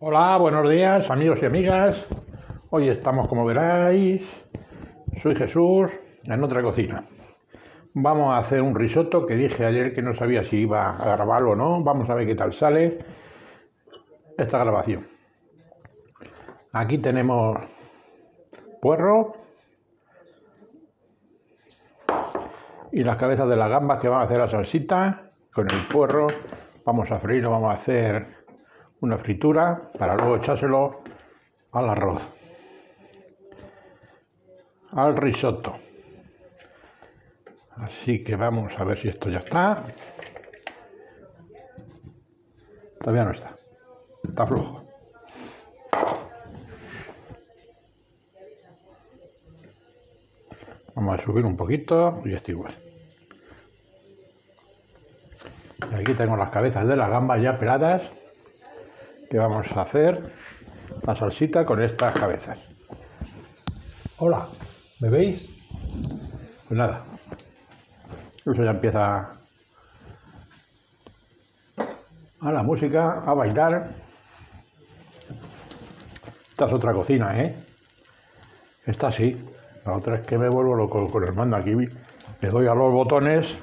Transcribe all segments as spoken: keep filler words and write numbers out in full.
Hola, buenos días amigos y amigas. Hoy estamos, como veréis, soy Jesús en otra cocina. Vamos a hacer un risotto que dije ayer que no sabía si iba a grabarlo o no. Vamos a ver qué tal sale esta grabación. Aquí tenemos puerro y las cabezas de las gambas que van a hacer la salsita con el puerro. Vamos a freírlo, vamos a hacer una fritura para luego echárselo al arroz, al risotto. Así que vamos a ver si esto ya está. Todavía no está, está flojo. Vamos a subir un poquito y está igual. Y aquí tengo las cabezas de las gambas ya peladas, que vamos a hacer la salsita con estas cabezas. Hola, ¿me veis? Pues nada, eso ya empieza a la música, a bailar. Esta es otra cocina, ¿eh? Esta sí, la otra es que me vuelvo loco con el mando. Aquí le doy a los botones,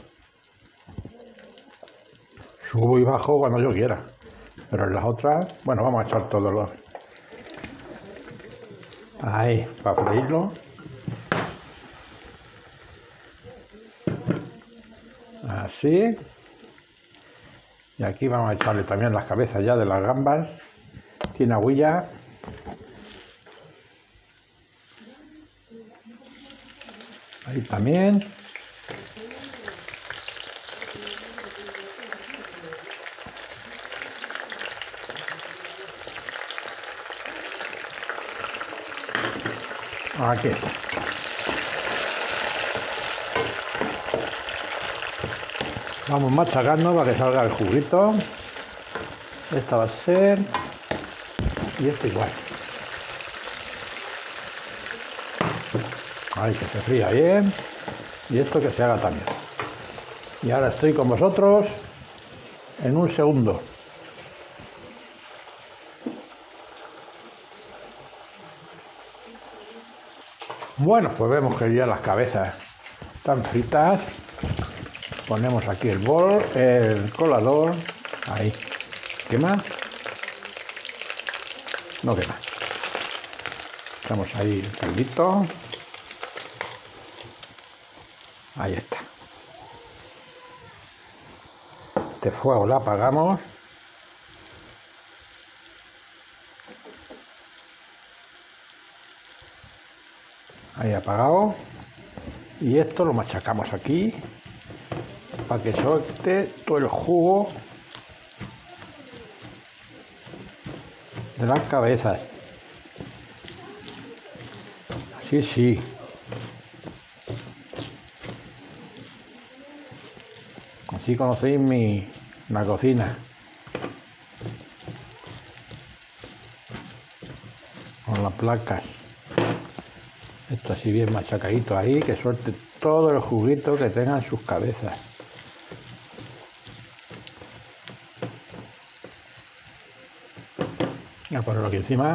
subo y bajo cuando yo quiera. Pero en las otras, bueno, vamos a echar todos los... Ahí, para freírlo. Así. Y aquí vamos a echarle también las cabezas ya de las gambas. Tiene agüilla. Ahí también. Aquí está. Vamos machacando para que salga el juguito. Esta va a ser. Y esta igual. Ahí, que se fría bien. Y esto que se haga también. Y ahora estoy con vosotros en un segundo. Bueno, pues vemos que ya las cabezas están fritas. Ponemos aquí el bol, el colador. Ahí. ¿Quema? No quema. Echamos ahí el caldito. Ahí está. Este fuego lo apagamos. Ahí apagado. Y esto lo machacamos aquí para que suelte todo el jugo de las cabezas. Así sí. Así conocéis mi la cocina. Con las placas. Esto así bien machacadito ahí, que suelte todo el juguito que tengan sus cabezas. Voy a ponerlo aquí encima.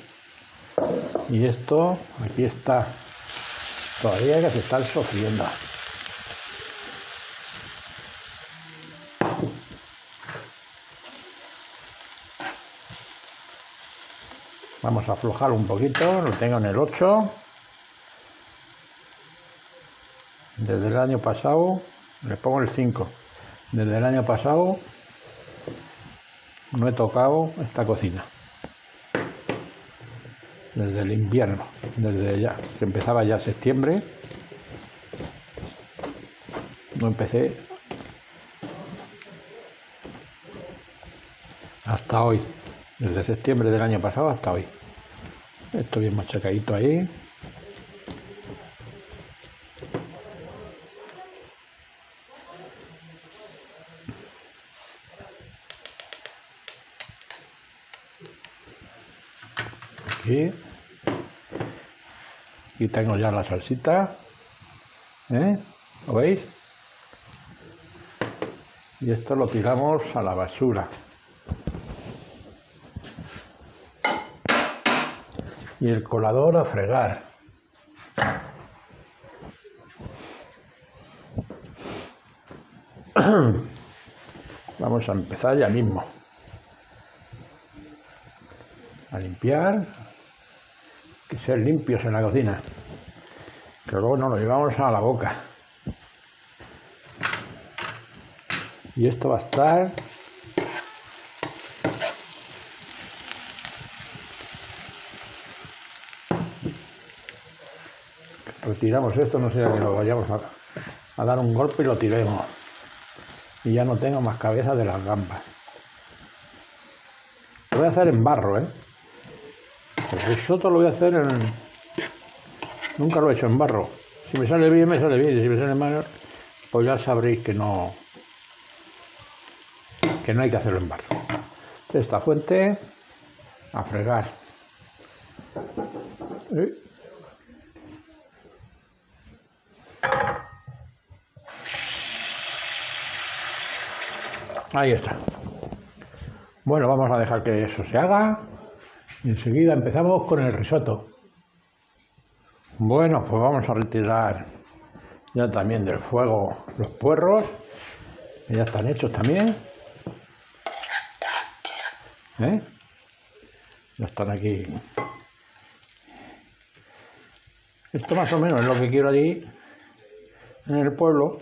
Y esto, aquí está. Todavía que se está sofriendo. Vamos a aflojar un poquito, lo tengo en el ocho. Desde el año pasado, le pongo el cinco. Desde el año pasado no he tocado esta cocina. Desde el invierno, desde ya, que empezaba ya septiembre. No empecé hasta hoy. Desde septiembre del año pasado hasta hoy. Esto bien machacadito ahí. Aquí. Aquí tengo ya la salsita. ¿Eh? ¿Lo veis? Y esto lo tiramos a la basura. y el colador a fregar. Vamos a empezar ya mismo a limpiar, que ser limpios en la cocina, que luego nos lo llevamos a la boca. Y esto va a estar retiramos esto, no sea que lo vayamos a, a dar un golpe y lo tiremos y ya no tengo más cabeza de las gambas. Lo voy a hacer en barro, ¿eh? El risotto lo voy a hacer en... Nunca lo he hecho en barro. Si me sale bien, me sale bien. Y si me sale mal, pues ya sabréis que no... que no hay que hacerlo en barro. Esta fuente a fregar. ¿Eh? Ahí está. Bueno, vamos a dejar que eso se haga y enseguida empezamos con el risotto. Bueno, pues vamos a retirar ya también del fuego los puerros, que ya están hechos también. ¿Eh? Ya están aquí. Esto más o menos es lo que quiero allí en el pueblo.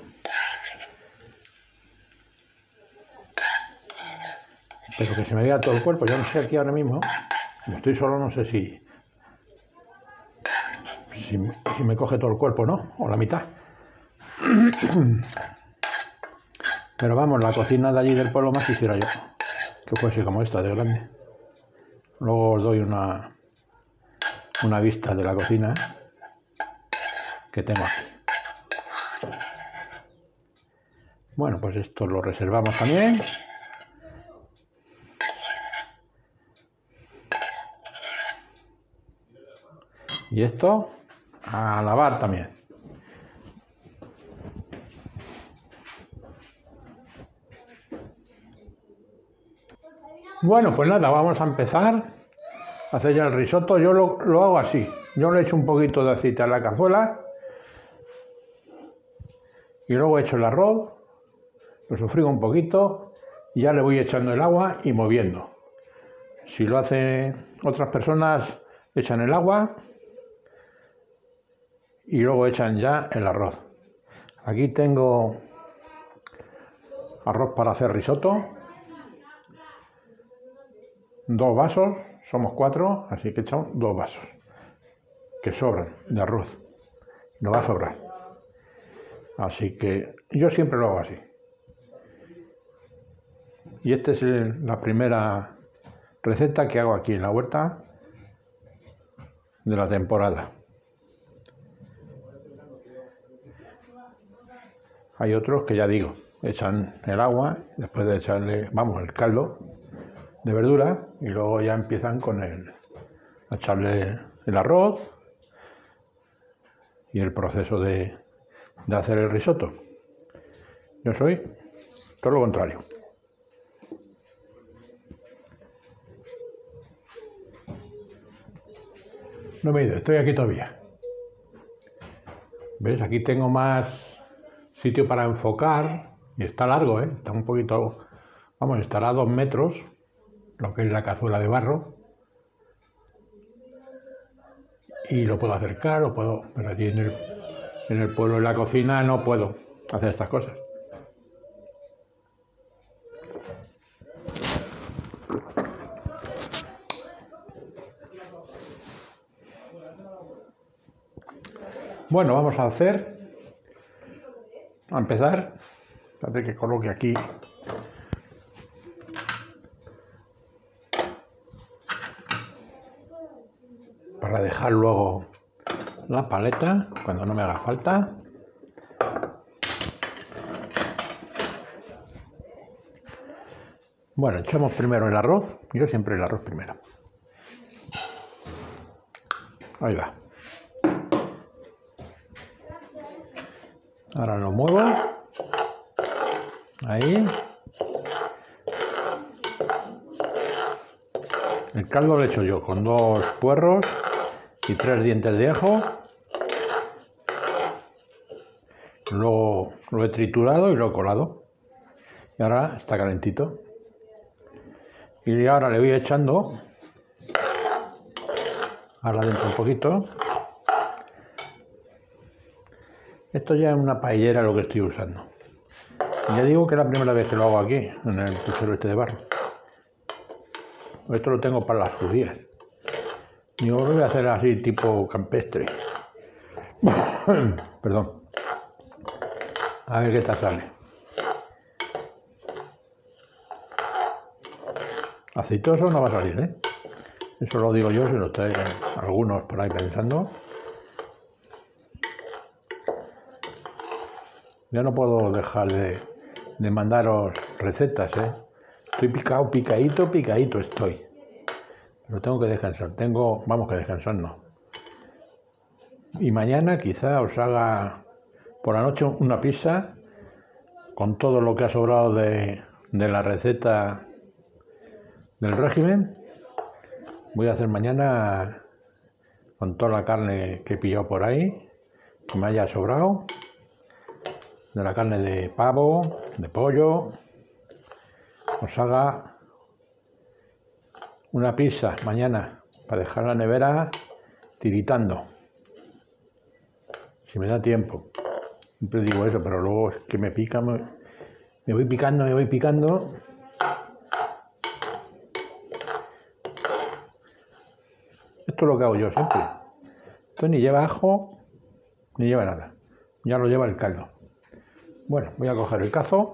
Pero que se me vea todo el cuerpo. Yo no sé aquí ahora mismo, como estoy solo, no sé si, si, si me coge todo el cuerpo, ¿no? O la mitad. Pero vamos, la cocina de allí del pueblo más quisiera yo que fuese como esta de grande. Luego os doy una, una vista de la cocina que tengo aquí. Bueno, pues esto lo reservamos también. Y esto a lavar también. Bueno, pues nada, vamos a empezar a hacer ya el risotto. Yo lo, lo hago así. Yo le echo un poquito de aceite a la cazuela y luego echo el arroz, lo sofrigo un poquito y ya le voy echando el agua y moviendo. Si lo hacen otras personas, echan el agua y luego echan ya el arroz. Aquí tengo arroz para hacer risotto, dos vasos, somos cuatro, así que echamos dos vasos que sobran de arroz, no va a sobrar, así que yo siempre lo hago así. Y esta es el, la primera receta que hago aquí en la huerta de la temporada. Hay otros que ya digo, echan el agua, después de echarle, vamos, el caldo de verdura y luego ya empiezan con el, a echarle el arroz y el proceso de, de hacer el risotto. Yo soy todo lo contrario. No me he ido, estoy aquí todavía. ¿Ves? Aquí tengo más sitio para enfocar y está largo, ¿eh? Está un poquito, vamos, estará a dos metros, lo que es la cazuela de barro. Y lo puedo acercar, o puedo, pero allí en el, en el pueblo, en la cocina, no puedo hacer estas cosas. Bueno, vamos a hacer, a empezar, espérate que coloque aquí para dejar luego la paleta cuando no me haga falta. Bueno, echamos primero el arroz, yo siempre el arroz primero. Ahí va. Ahora lo muevo. Ahí. El caldo lo he hecho yo con dos puerros y tres dientes de ajo. Luego lo he triturado y lo he colado. Y ahora está calentito. Y ahora le voy echando, ahora dentro un poquito. Esto ya es una paellera lo que estoy usando. Ya digo que es la primera vez que lo hago aquí, en el puchero este de barro. Esto lo tengo para las judías. Yo lo voy a hacer así tipo campestre. Perdón. A ver qué tal sale. Aceitoso no va a salir, ¿eh? Eso lo digo yo, si lo traen algunos por ahí pensando. Ya no puedo dejar de, de mandaros recetas, ¿eh? Estoy picado, picadito, picadito estoy. Pero tengo que descansar. Tengo, vamos, que descansar no. Y mañana quizá os haga por la noche una pizza con todo lo que ha sobrado de, de la receta del régimen. Voy a hacer mañana con toda la carne que he pillado por ahí, que me haya sobrado, de la carne de pavo, de pollo. Os haga una pizza mañana para dejar la nevera tiritando, si me da tiempo. Siempre digo eso, pero luego es que me pica, me, me voy picando, me voy picando. Esto es lo que hago yo siempre. Esto ni lleva ajo, ni lleva nada. Ya lo lleva el caldo. Bueno, voy a coger el cazo.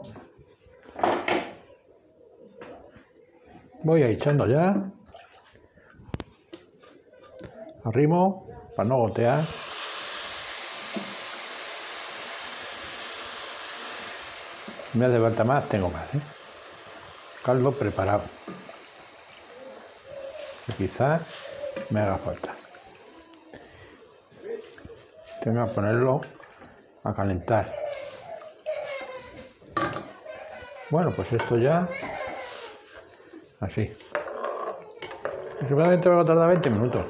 Voy a echando ya. Arrimo para no gotear. Si me hace falta más, tengo más, ¿eh? Caldo preparado. Que quizás me haga falta. Tengo que ponerlo a calentar. Bueno, pues esto ya así. Seguramente va a tardar veinte minutos.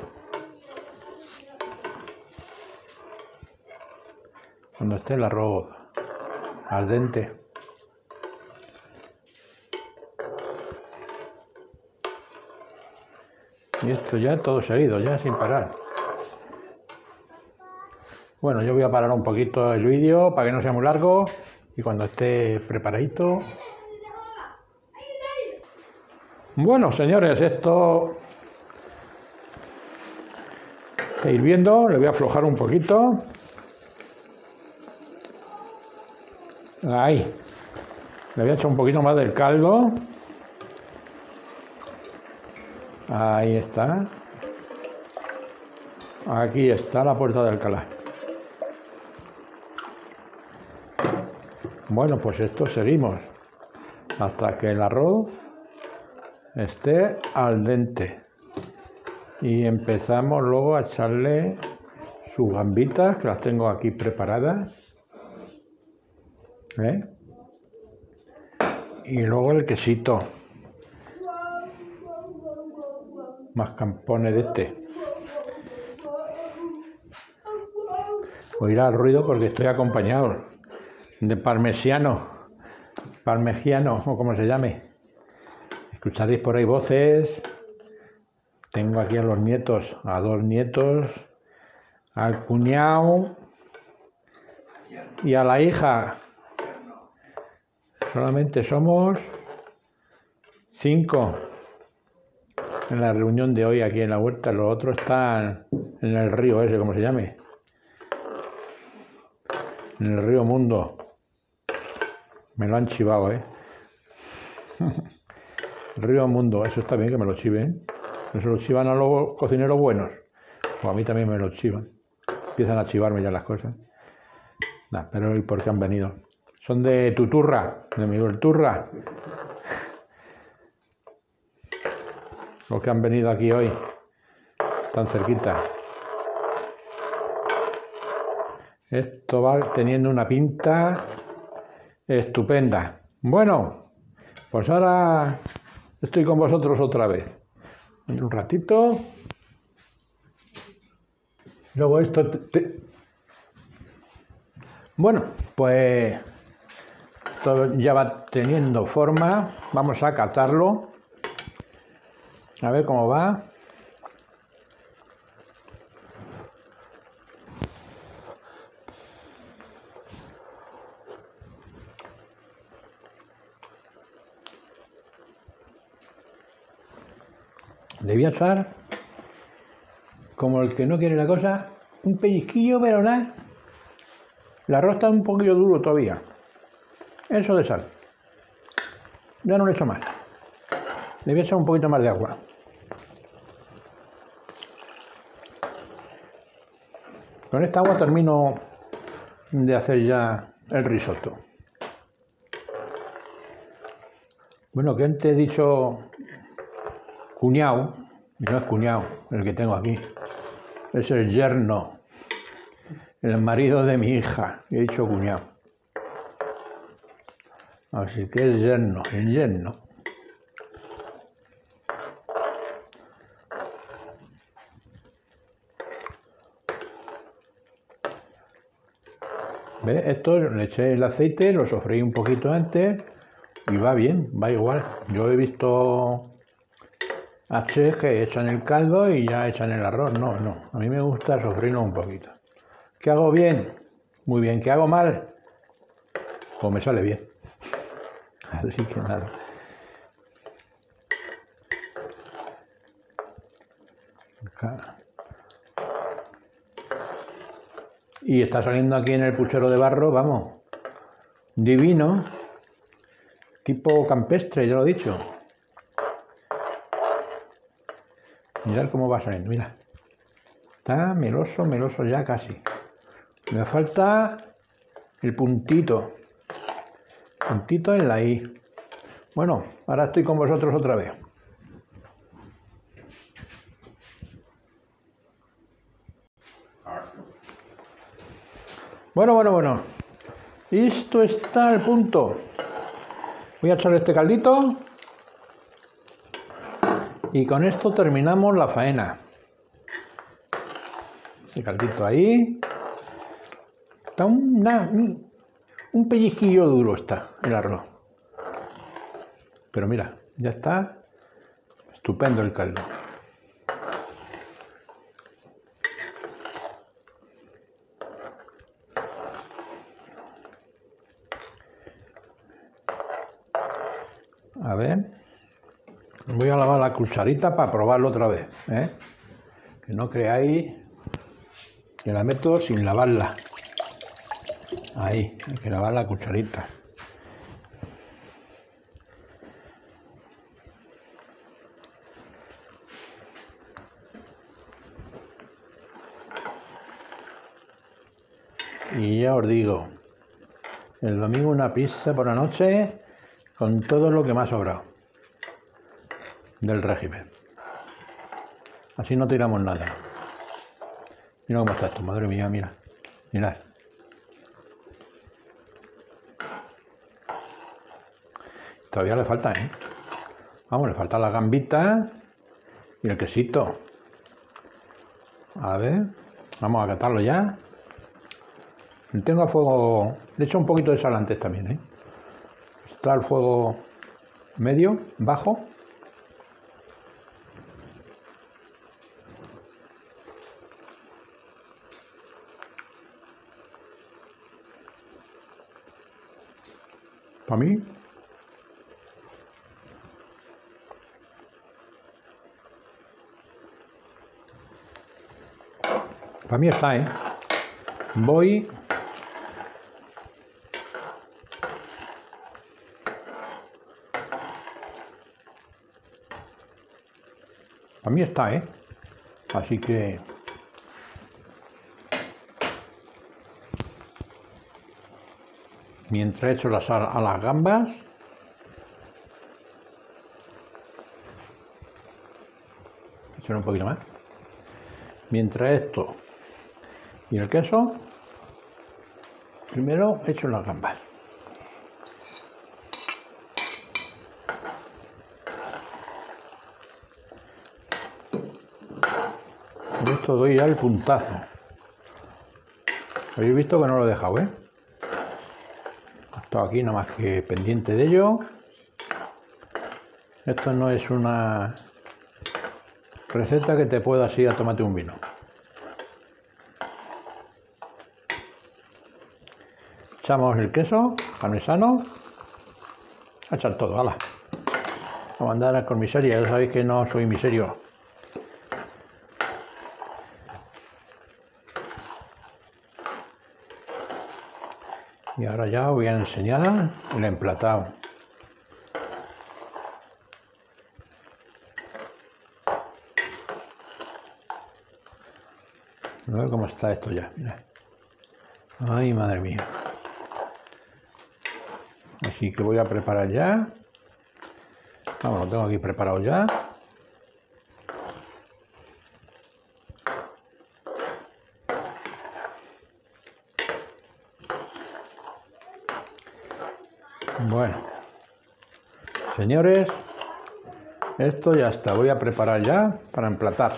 Cuando esté el arroz al dente. Y esto ya todo seguido, ya sin parar. Bueno, yo voy a parar un poquito el vídeo para que no sea muy largo y cuando esté preparadito. Bueno, señores, esto está hirviendo, le voy a aflojar un poquito. Ahí. Le voy a echar un poquito más del caldo. Ahí está. Aquí está la puerta de Alcalá. Bueno, pues esto seguimos hasta que el arroz esté al dente. Y empezamos luego a echarle sus gambitas, que las tengo aquí preparadas. ¿Eh? Y luego el quesito. Mascarpone de este. Oirá el ruido porque estoy acompañado de parmesiano, parmegiano o como se llame. Escucharéis por ahí voces. Tengo aquí a los nietos, a dos nietos, al cuñado y a la hija. Solamente somos cinco en la reunión de hoy aquí en la huerta. Los otros están en el río ese, como se llame. En el río Mundo. Me lo han chivado, ¿eh? Río Mundo, eso está bien que me lo chiven. Eso lo chivan a los cocineros buenos. O a mí también me lo chivan. Empiezan a chivarme ya las cosas. Nah, pero ¿y por qué han venido? Son de Tuturra, de Miguel Turra. Los que han venido aquí hoy, tan cerquita. Esto va teniendo una pinta estupenda. Bueno, pues ahora estoy con vosotros otra vez. Un ratito. Luego esto... Te, te... Bueno, pues todo ya va teniendo forma. Vamos a catarlo. A ver cómo va. Le voy a echar, como el que no quiere la cosa, un pellizquillo, pero nada. El arroz está un poquillo duro todavía. Eso de sal. Ya no le echo más. Le voy a echar un poquito más de agua. Con esta agua termino de hacer ya el risotto. Bueno, que antes he dicho cuñado, y no es cuñado el que tengo aquí, es el yerno, el marido de mi hija, he dicho cuñado. Así que el yerno, el yerno. ¿Ves? Esto le eché el aceite, lo sofreí un poquito antes y va bien, va igual. Yo he visto a chefs que echan el caldo y ya echan el arroz. No, no, a mí me gusta sofreírlo un poquito. ¿Qué hago bien? Muy bien. ¿Qué hago mal? Pues me sale bien. Así que nada. Y está saliendo aquí en el puchero de barro, vamos, divino, tipo campestre, ya lo he dicho. Mirad cómo va saliendo, mira. Está meloso, meloso ya casi. Me falta el puntito. Puntito en la I. Bueno, ahora estoy con vosotros otra vez. Bueno, bueno, bueno. Esto está al punto. Voy a echar este caldito. Y con esto terminamos la faena. Ese caldito ahí. Está una, un, un pellizquillo duro está el arroz. Pero mira, ya está estupendo el caldo. A ver, voy a lavar la cucharita para probarlo otra vez, ¿eh? Que no creáis que la meto sin lavarla. Ahí, hay que lavar la cucharita. Y ya os digo, el domingo una pizza por la noche con todo lo que me ha sobrado del régimen. Así no tiramos nada. Mira cómo está esto, madre mía, mira. Mirad. Todavía le falta, ¿eh? Vamos, le falta la gambita y el quesito. A ver, vamos a catarlo ya. Le tengo a fuego, le echo un poquito de sal antes también, ¿eh? Está al fuego medio, bajo. Para mí. Para mí está, ¿eh? Voy... Para mí está, ¿eh? Así que... Mientras echo la sal a las gambas... Echar un poquito más. Mientras esto y el queso, primero echo las gambas. Con esto doy ya el puntazo. Habéis visto que no lo he dejado, ¿eh? He estado aquí nada más que pendiente de ello. Esto no es una receta que te puedas ir a tomarte un vino. Echamos el queso parmesano. A echar todo, hala. A mandar con miseria, ya sabéis que no soy miserio. Y ahora ya os voy a enseñar el emplatado. A ver cómo está esto ya, mirad. Ay, madre mía. Así que voy a preparar ya. Vamos, lo tengo aquí preparado ya. Bueno, señores, esto ya está. Voy a preparar ya para emplatar.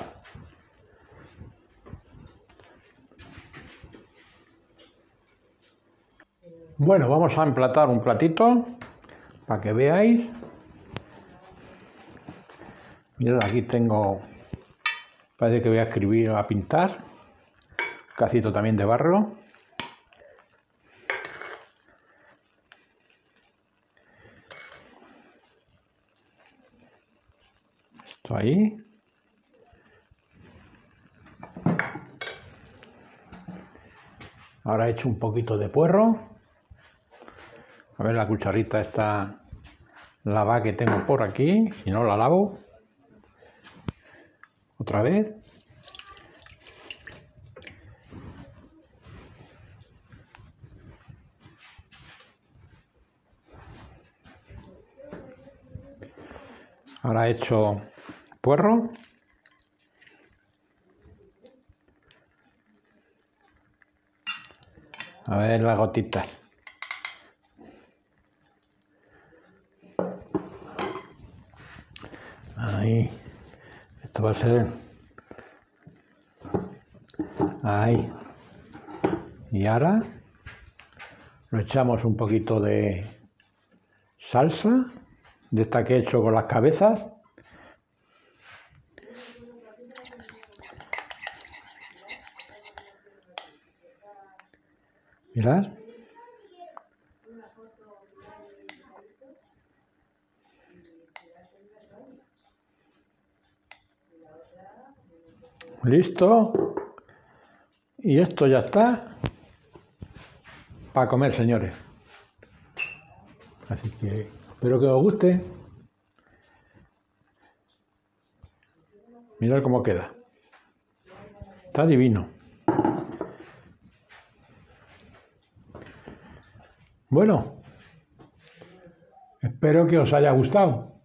Bueno, vamos a emplatar un platito para que veáis. Mirad, aquí tengo, parece que voy a escribir, a pintar, un cacito también de barro. Esto ahí. Ahora he hecho un poquito de puerro. A ver la cucharita esta lavada que tengo por aquí, si no la lavo. Otra vez. Ahora he hecho puerro. A ver las gotitas. Ahí. Esto va a ser... Ahí. Y ahora lo echamos un poquito de salsa, de esta que he hecho con las cabezas. Mirad. Listo. Y esto ya está para comer, señores. Así que espero que os guste. Mirad cómo queda. Está divino. Bueno, espero que os haya gustado.